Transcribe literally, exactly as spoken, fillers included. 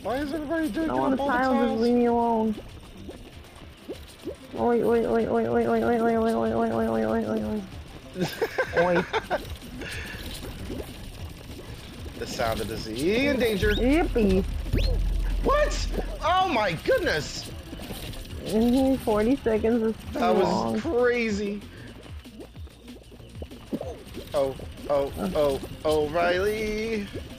Why is everybody doing I want up a all the tile, just tiles? leave me alone. Wait, wait, wait, wait, wait, wait, wait, wait, wait, wait, wait, wait, wait, wait, wait, wait. Wait. The sound of the Z in danger. Yippee! What? Oh my goodness! Mm-hmm, forty seconds is too That was long. crazy. Oh, oh, oh, oh, Riley.